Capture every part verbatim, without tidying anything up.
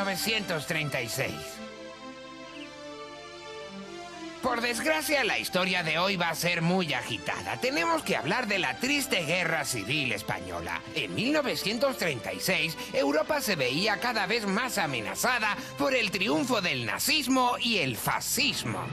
novecientos treinta y seis. Por desgracia, la historia de hoy va a ser muy agitada. Tenemos que hablar de la triste Guerra Civil Española. En mil novecientos treinta y seis, Europa se veía cada vez más amenazada por el triunfo del nazismo y el fascismo.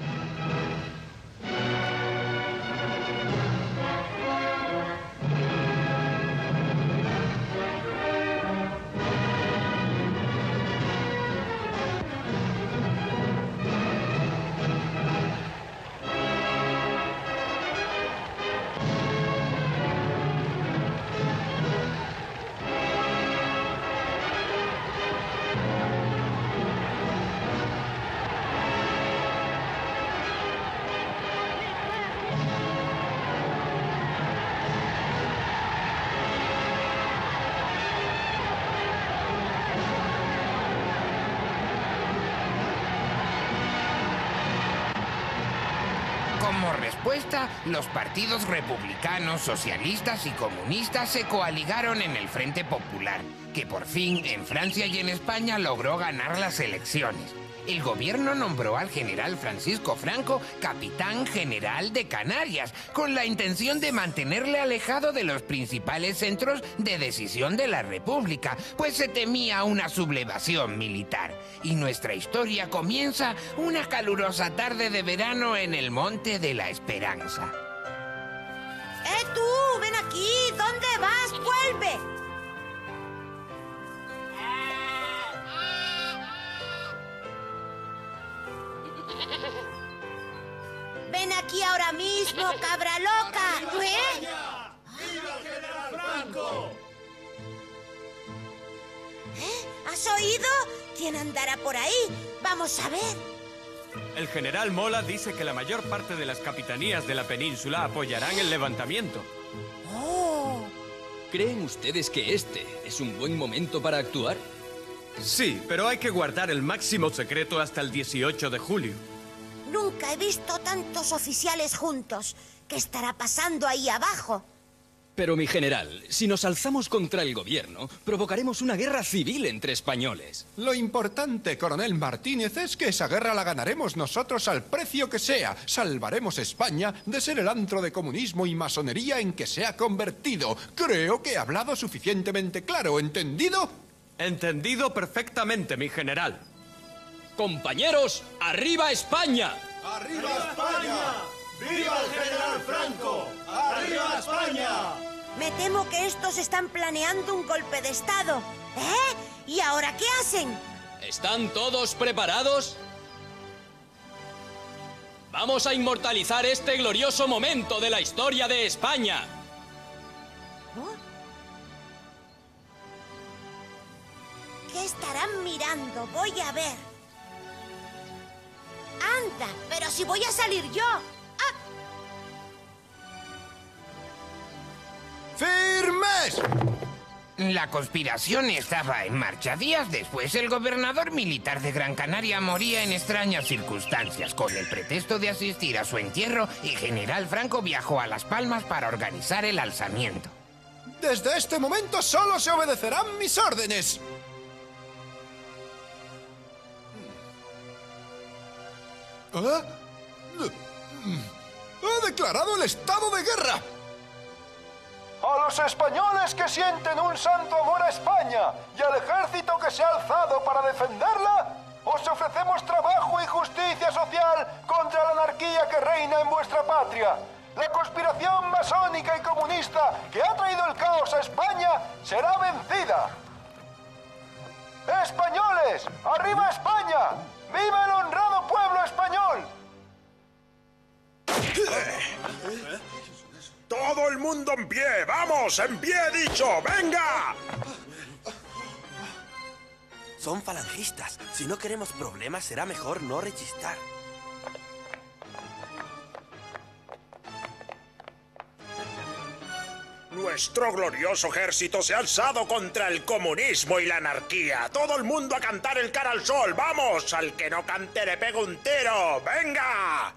Como respuesta, los partidos republicanos, socialistas y comunistas se coaligaron en el Frente Popular, que por fin en Francia y en España logró ganar las elecciones. El gobierno nombró al general Francisco Franco capitán general de Canarias, con la intención de mantenerle alejado de los principales centros de decisión de la República, pues se temía una sublevación militar. Y nuestra historia comienza una calurosa tarde de verano en el Monte de la Esperanza. ¡Eh, tú! ¡Ven aquí! ¿Dónde vas? ¡Vuelve! ¡Ven aquí ahora mismo, cabra loca! ¿Eh? ¡Viva el general Franco! ¿Eh? ¿Has oído? ¿Quién andará por ahí? Vamos a ver. El general Mola dice que la mayor parte de las capitanías de la península apoyarán el levantamiento. ¡Oh! ¿Creen ustedes que este es un buen momento para actuar? Sí, pero hay que guardar el máximo secreto hasta el dieciocho de julio. Nunca he visto tantos oficiales juntos. ¿Qué estará pasando ahí abajo? Pero, mi general, si nos alzamos contra el gobierno, provocaremos una guerra civil entre españoles. Lo importante, coronel Martínez, es que esa guerra la ganaremos nosotros al precio que sea. Salvaremos España de ser el antro de comunismo y masonería en que se ha convertido. Creo que he hablado suficientemente claro, ¿entendido? Entendido perfectamente, mi general. Compañeros, ¡arriba España! ¡Arriba España! ¡Viva el general Franco! ¡Arriba España! Me temo que estos están planeando un golpe de estado. ¿Eh? ¿Y ahora qué hacen? ¿Están todos preparados? Vamos a inmortalizar este glorioso momento de la historia de España. ¿Oh? ¿Qué estarán mirando? Voy a ver. ¡Anda! ¡Pero si voy a salir yo! ¡Ah! ¡Firmes! La conspiración estaba en marcha. Días después, el gobernador militar de Gran Canaria moría en extrañas circunstancias. Con el pretexto de asistir a su entierro, el general Franco viajó a Las Palmas para organizar el alzamiento. Desde este momento solo se obedecerán mis órdenes. ¿Ah? ¡Ha declarado el estado de guerra! A los españoles que sienten un santo amor a España y al ejército que se ha alzado para defenderla, os ofrecemos trabajo y justicia social contra la anarquía que reina en vuestra patria. La conspiración masónica y comunista que ha traído el caos a España será vencida. ¡Españoles! ¡Arriba España! ¡Viva el honrado pueblo español! ¡Todo el mundo en pie! ¡Vamos! ¡En pie he dicho! ¡Venga! Son falangistas. Si no queremos problemas, será mejor no rechistar. Nuestro glorioso ejército se ha alzado contra el comunismo y la anarquía. ¡Todo el mundo a cantar el cara al sol! ¡Vamos! Al que no cante le pego un tiro. ¡Venga!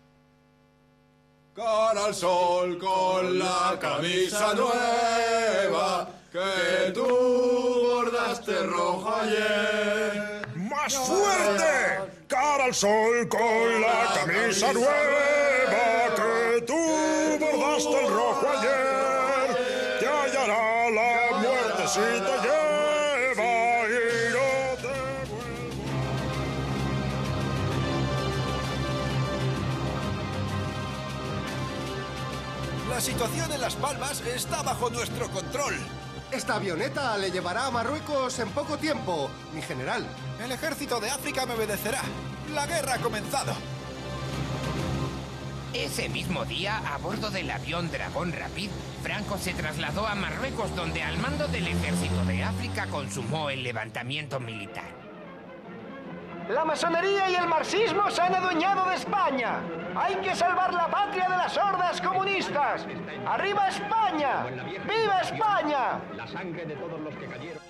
Cara al sol con la camisa nueva que tú bordaste bordaste rojo ayer. ¡Más fuerte! Cara al sol con la camisa nueva que tú bordaste el rojo ayer. Te hallará la muerte si te lleva y no te vuelva. La situación en Las Palmas está bajo nuestro control. Esta avioneta le llevará a Marruecos en poco tiempo, mi general. El ejército de África me obedecerá. La guerra ha comenzado. Ese mismo día, a bordo del avión Dragón Rapid, Franco se trasladó a Marruecos, donde al mando del ejército de África consumó el levantamiento militar. La masonería y el marxismo se han adueñado de España. Hay que salvar la patria de las hordas comunistas. ¡Arriba España! ¡Viva España! La sangre de todos los que cayeron.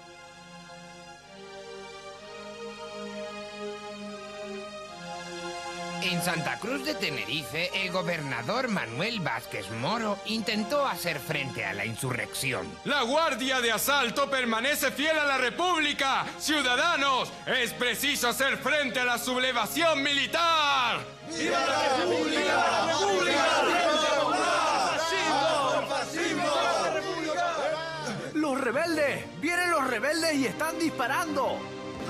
En Santa Cruz de Tenerife, el gobernador Manuel Vázquez Moro intentó hacer frente a la insurrección. ¡La Guardia de Asalto permanece fiel a la República! ¡Ciudadanos! ¡Es preciso hacer frente a la sublevación militar! ¡Viva la República! ¡La República! ¡Fascismo! ¡Fascismo! ¡Los rebeldes! ¡Vienen los rebeldes y están disparando!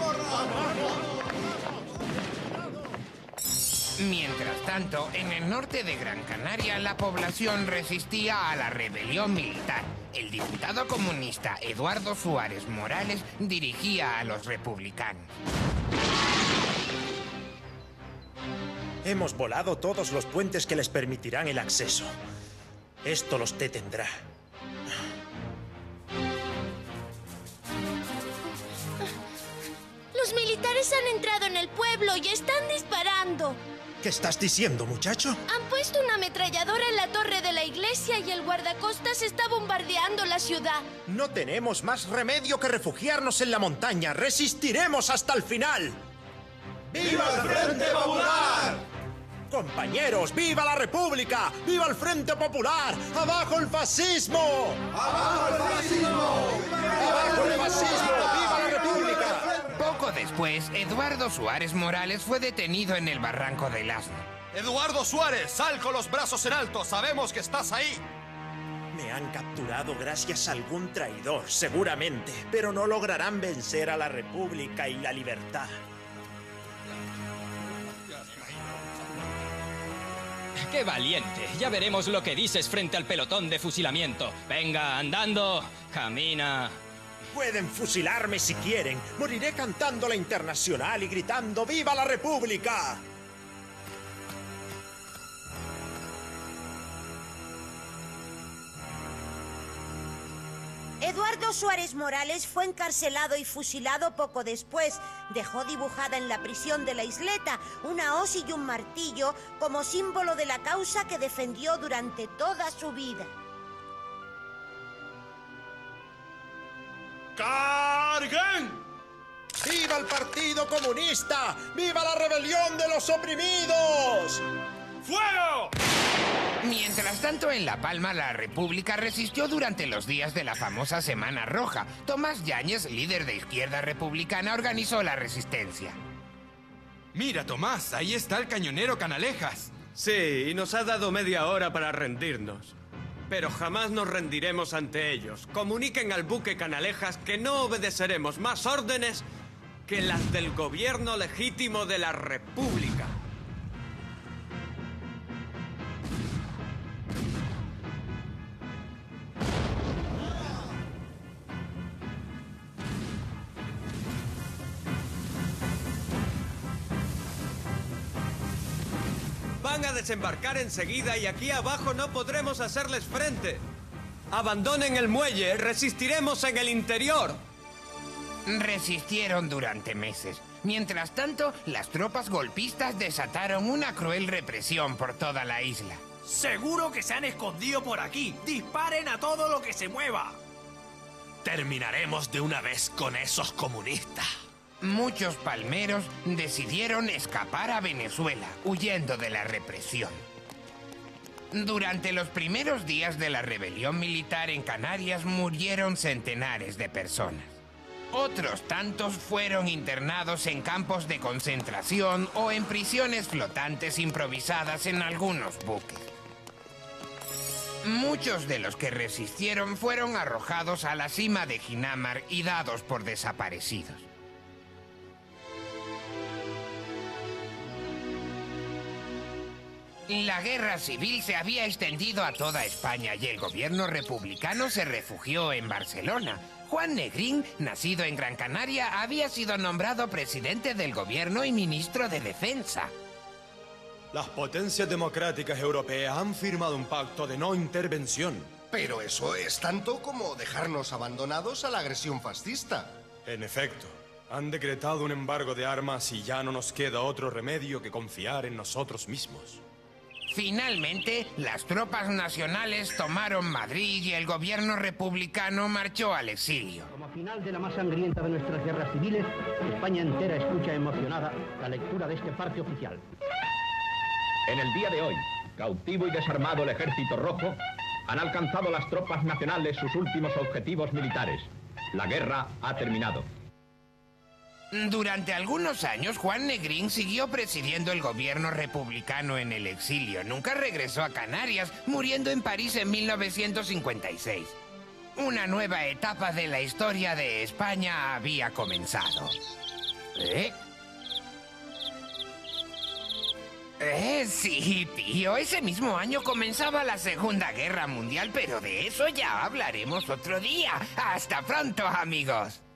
Mientras tanto, en el norte de Gran Canaria, la población resistía a la rebelión militar. El diputado comunista Eduardo Suárez Morales dirigía a los republicanos. Hemos volado todos los puentes que les permitirán el acceso. Esto los detendrá. Los militares han entrado en el pueblo y están disparando. ¿Qué estás diciendo, muchacho? Han puesto una ametralladora en la torre de la iglesia y el guardacostas está bombardeando la ciudad. No tenemos más remedio que refugiarnos en la montaña. ¡Resistiremos hasta el final! ¡Viva el Frente Popular! Compañeros, ¡viva la República! ¡Viva el Frente Popular! ¡Abajo el fascismo! ¡Abajo el fascismo! ¡Abajo el fascismo! ¡Viva la República! Poco después, Eduardo Suárez Morales fue detenido en el Barranco del Asno. Eduardo Suárez, sal con los brazos en alto. Sabemos que estás ahí. Me han capturado gracias a algún traidor, seguramente, pero no lograrán vencer a la República y la libertad. ¡Qué valiente! Ya veremos lo que dices frente al pelotón de fusilamiento. Venga, andando, camina. Pueden fusilarme si quieren. Moriré cantando la Internacional y gritando ¡Viva la República! Eduardo Suárez Morales fue encarcelado y fusilado poco después. Dejó dibujada en la prisión de la isleta una hoz y un martillo como símbolo de la causa que defendió durante toda su vida. ¡Carguen! ¡Viva el Partido Comunista! ¡Viva la rebelión de los oprimidos! ¡Fuego! Mientras tanto, en La Palma, la República resistió durante los días de la famosa Semana Roja. Tomás Yáñez, líder de Izquierda Republicana, organizó la resistencia. Mira, Tomás, ahí está el cañonero Canalejas. Sí, y nos ha dado media hora para rendirnos. Pero jamás nos rendiremos ante ellos. Comuniquen al buque Canalejas que no obedeceremos más órdenes que las del gobierno legítimo de la República. Van a desembarcar enseguida y aquí abajo no podremos hacerles frente. Abandonen el muelle, resistiremos en el interior. Resistieron durante meses. Mientras tanto, las tropas golpistas desataron una cruel represión por toda la isla. ¡Seguro que se han escondido por aquí! ¡Disparen a todo lo que se mueva! Terminaremos de una vez con esos comunistas. Muchos palmeros decidieron escapar a Venezuela, huyendo de la represión. Durante los primeros días de la rebelión militar en Canarias murieron centenares de personas. Otros tantos fueron internados en campos de concentración o en prisiones flotantes improvisadas en algunos buques. Muchos de los que resistieron fueron arrojados a la cima de Jinamar y dados por desaparecidos. La guerra civil se había extendido a toda España y el gobierno republicano se refugió en Barcelona. Juan Negrín, nacido en Gran Canaria, había sido nombrado presidente del gobierno y ministro de Defensa. Las potencias democráticas europeas han firmado un pacto de no intervención. Pero eso es tanto como dejarnos abandonados a la agresión fascista. En efecto, han decretado un embargo de armas y ya no nos queda otro remedio que confiar en nosotros mismos. Finalmente, las tropas nacionales tomaron Madrid y el gobierno republicano marchó al exilio. Como final de la más sangrienta de nuestras guerras civiles, España entera escucha emocionada la lectura de este parte oficial. En el día de hoy, cautivo y desarmado el Ejército Rojo, han alcanzado las tropas nacionales sus últimos objetivos militares. La guerra ha terminado. Durante algunos años, Juan Negrín siguió presidiendo el gobierno republicano en el exilio. Nunca regresó a Canarias, muriendo en París en mil novecientos cincuenta y seis. Una nueva etapa de la historia de España había comenzado. ¿Eh? Eh, sí, tío. Ese mismo año comenzaba la Segunda Guerra Mundial, pero de eso ya hablaremos otro día. Hasta pronto, amigos.